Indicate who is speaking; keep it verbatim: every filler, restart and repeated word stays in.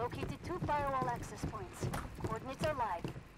Speaker 1: Located two firewall access points. Coordinates are live.